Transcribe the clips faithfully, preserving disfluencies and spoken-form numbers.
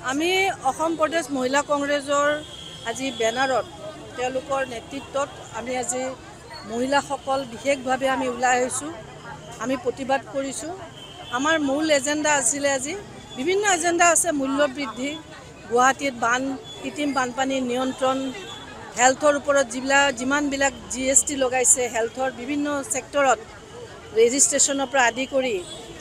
আমি অসম প্ৰদেশ মহিলা কংগ্ৰেছৰ আজি বেনাৰত তেওঁলোকৰ নেতৃত্বত আমি আজি মহিলাসকল বিশেষভাৱে আমি ওলাই আহিছোঁ, আমি প্ৰতিবাদ কৰিছোঁ। আমাৰ মূল এজেণ্ডা আছিলে আজি বিভিন্ন এজেণ্ডা আছে, মূল্য বৃদ্ধি, গুৱাহাটীত বান কৃত্ৰিম বানপানী নিয়ন্ত্ৰণ, হেল্থৰ ওপৰত যিবিলাক যিমানবিলাক জি এছ টি লগাইছে, হেল্থৰ বিভিন্ন ছেক্টৰত ৰেজিষ্ট্ৰেশ্যনৰ পৰা আদি কৰি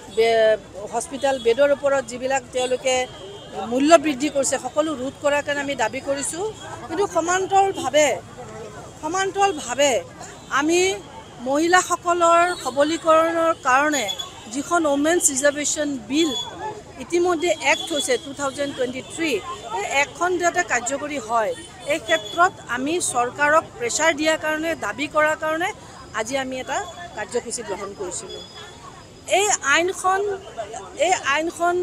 হস্পিটেল বেডৰ ওপৰত যিবিলাক তেওঁলোকে মূল্য বৃদ্ধি কৰিছে সকলো ৰোধ কৰাৰ কাৰণে আমি দাবী কৰিছোঁ। কিন্তু সমান্তৰালভাৱে সমান্তৰালভাৱে আমি মহিলাসকলৰ সবলীকৰণৰ কাৰণে যিখন ওমেন্স ৰিজাৰ্ভেশ্যন বিল ইতিমধ্যে এক্ট হৈছে টু থাউজেণ্ড টুৱেণ্টি থ্ৰী, এই এক্টখন যাতে কাৰ্যকৰী হয় এই ক্ষেত্ৰত আমি চৰকাৰক প্ৰেছাৰ দিয়াৰ কাৰণে দাবী কৰাৰ কাৰণে আজি আমি এটা কাৰ্যসূচী গ্ৰহণ কৰিছিলোঁ। এই আইনখন এই আইনখন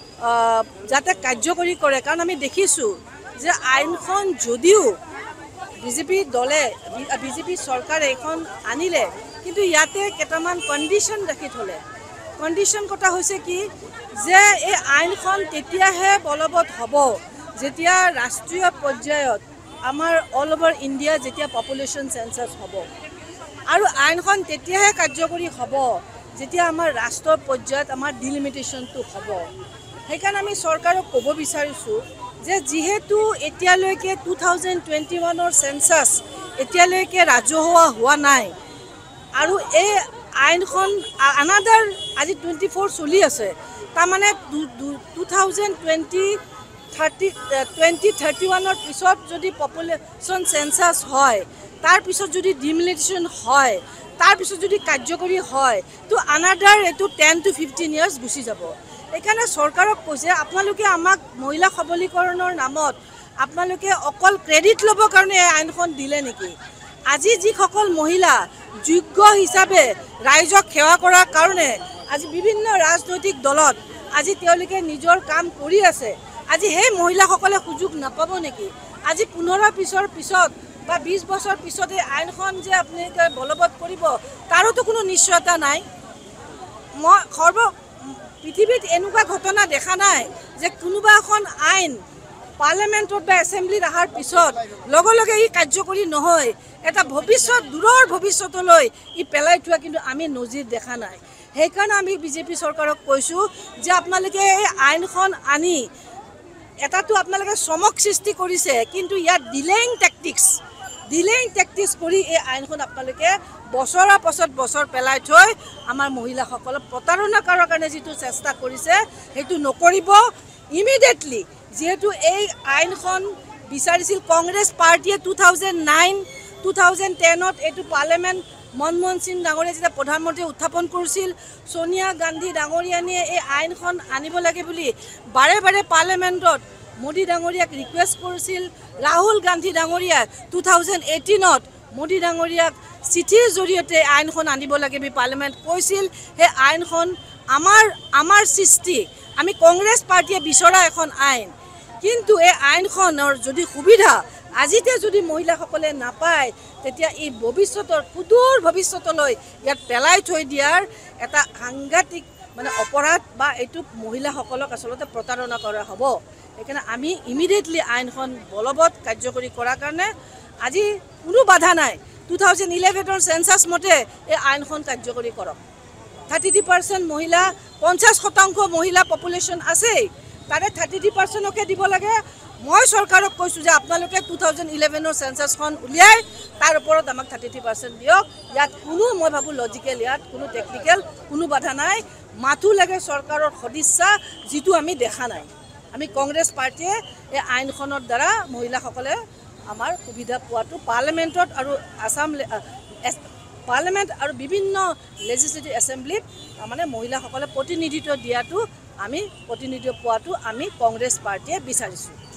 যাতে কাৰ্যকৰী কৰে, কাৰণ আমি দেখিছোঁ যে আইনখন যদিও বিজেপি দলে বিজেপি চৰকাৰে এইখন আনিলে, কিন্তু ইয়াতে কেইটামান কণ্ডিশ্যন ৰাখি থ'লে। কণ্ডিশ্যন কথা হৈছে কি যে এই আইনখন তেতিয়াহে বলবৎ হ'ব যেতিয়া ৰাষ্ট্ৰীয় পৰ্যায়ত আমাৰ অল অভাৰ ইণ্ডিয়া যেতিয়া পপুলেশ্যন চেঞ্চাছ হ'ব, আৰু আইনখন তেতিয়াহে কাৰ্যকৰী হ'ব যেতিয়া আমাৰ ৰাষ্ট্ৰৰ পৰ্যায়ত আমাৰ ডিলিমিটেশ্যনটো হ'ব। সেইকাৰণে আমি চৰকাৰক ক'ব বিচাৰিছোঁ যে যিহেতু এতিয়ালৈকে টু থাউজেণ্ড টুৱেণ্টি ওৱানৰ চেঞ্চাছ এতিয়ালৈকে ৰাজহুৱা হোৱা নাই, আৰু এই আইনখন আনাদাৰ আজি টুৱেণ্টি ফ'ৰ চলি আছে, তাৰমানে two thousand twenty thirty twenty thirty ওৱানৰ পিছত যদি পপুলেশ্যন চেঞ্চাছ হয়, তাৰপিছত যদি ডিমিলিটেশ্যন হয়, তাৰপিছত যদি কাৰ্যকৰী হয়, তো আনাদাৰ এইটো টেন টু ফিফটিন ইয়াৰ্ছ গুচি যাব। সেইকাৰণে চৰকাৰক কৈছে আপোনালোকে আমাক মহিলা সবলীকৰণৰ নামত আপোনালোকে অকল ক্ৰেডিট ল'বৰ কাৰণে এই আইনখন দিলে নেকি? আজি যিসকল মহিলা যোগ্য হিচাপে ৰাইজক সেৱা কৰাৰ কাৰণে আজি বিভিন্ন ৰাজনৈতিক দলত আজি তেওঁলোকে নিজৰ কাম কৰি আছে, আজি সেই মহিলাসকলে সুযোগ নাপাব নেকি? আজি পোন্ধৰ পিছৰ পিছত বা বিছ বছৰ পিছত এই আইনখন যে আপোনালোকে বলবৎ কৰিব তাৰোতো কোনো নিশ্চয়তা নাই। মই সৰ্ব পৃথিৱীত এনেকুৱা ঘটনা দেখা নাই যে কোনোবা এখন আইন পাৰ্লিয়ামেণ্টত বা এছেম্বলিত অহাৰ পিছত লগে লগে ই কাৰ্যকৰী নহয়, এটা ভৱিষ্যত দূৰৰ ভৱিষ্যতলৈ ই পেলাই থোৱা কিন্তু আমি নজিৰ দেখা নাই। সেইকাৰণে আমি বিজেপি চৰকাৰক কৈছোঁ যে আপোনালোকে এই আইনখন আনি এটাতো আপোনালোকে চমক সৃষ্টি কৰিছে, কিন্তু ইয়াত ডিলেইং টেকটিক্স ডিলেইং টেকটিক্স কৰি এই আইনখন আপোনালোকে বছৰৰ পাছত বছৰ পেলাই থৈ আমাৰ মহিলাসকলক প্ৰতাৰণা কৰাৰ কাৰণে যিটো চেষ্টা কৰিছে সেইটো নকৰিব। ইমিডিয়েটলি যিহেতু এই আইনখন বিচাৰিছিল কংগ্ৰেছ পাৰ্টীয়ে two thousand nine two thousand টেনত এইটো পাৰ্লিয়ামেণ্ট মনমোহন সিং ডাঙৰীয়াই যেতিয়া প্ৰধানমন্ত্ৰী উত্থাপন কৰিছিল, ছোনিয়া গান্ধী ডাঙৰীয়ানীয়ে এই আইনখন আনিব লাগে বুলি বাৰে বাৰে পাৰ্লিয়ামেণ্টত মোদী ডাঙৰীয়াক ৰিকুৱেষ্ট কৰিছিল। ৰাহুল গান্ধী ডাঙৰীয়াই টু থাউজেণ্ড এইটিনত মোদী ডাঙৰীয়াক চিঠিৰ জৰিয়তে আইনখন আনিব লাগে বুলি পাৰ্লিয়ামেণ্ট কৈছিল। সেই আইনখন আমাৰ আমাৰ সৃষ্টি, আমি কংগ্ৰেছ পাৰ্টীয়ে বিচৰা এখন আইন, কিন্তু এই আইনখনৰ যদি সুবিধা আজিতে যদি মহিলাসকলে নাপায় তেতিয়া এই ভৱিষ্যতৰ সুদূৰ ভৱিষ্যতলৈ ইয়াত পেলাই থৈ দিয়াৰ এটা সাংঘাতিক মানে অপৰাধ বা এইটো মহিলাসকলক আচলতে প্ৰতাৰণা কৰা হ'ব। সেইকাৰণে আমি ইমিডিয়েটলি আইনখন বলবৎ কাৰ্যকৰী কৰাৰ কাৰণে আজি কোনো বাধা নাই। টু থাউজেণ্ড ইলেভেনৰ চেঞ্চাছ মতে এই আইনখন কাৰ্যকৰী কৰক। থাৰ্টি থ্ৰী পাৰ্চেণ্ট মহিলা, পঞ্চাছ শতাংশ মহিলা পপুলেশ্যন আছেই, তাৰে থাৰ্টি থ্ৰী পাৰ্চেণ্টকে দিব লাগে। মই চৰকাৰক কৈছোঁ যে আপোনালোকে টু থাউজেণ্ড ইলেভেনৰ চেঞ্চাছখন উলিয়াই তাৰ ওপৰত আমাক থাৰ্টি থ্ৰী পাৰ্চেণ্ট দিয়ক। ইয়াত কোনো মই ভাবোঁ লজিকেল, ইয়াত কোনো টেকনিকেল কোনো বাধা নাই। মাথো লাগে চৰকাৰৰ সদিচ্ছা, যিটো আমি দেখা নাই। আমি কংগ্ৰেছ পাৰ্টীয়ে এই আইনখনৰ দ্বাৰা মহিলাসকলে আমাৰ সুবিধা পোৱাটো পাৰ্লিয়ামেণ্টত আৰু আছাম পাৰ্লিয়ামেণ্ট আৰু বিভিন্ন লেজিছলেটিভ এছেম্বলিত মানে মহিলাসকলে প্ৰতিনিধিত্ব দিয়াটো আমি প্ৰতিনিধিত্ব পোৱাটো আমি কংগ্ৰেছ পাৰ্টীয়ে বিচাৰিছোঁ।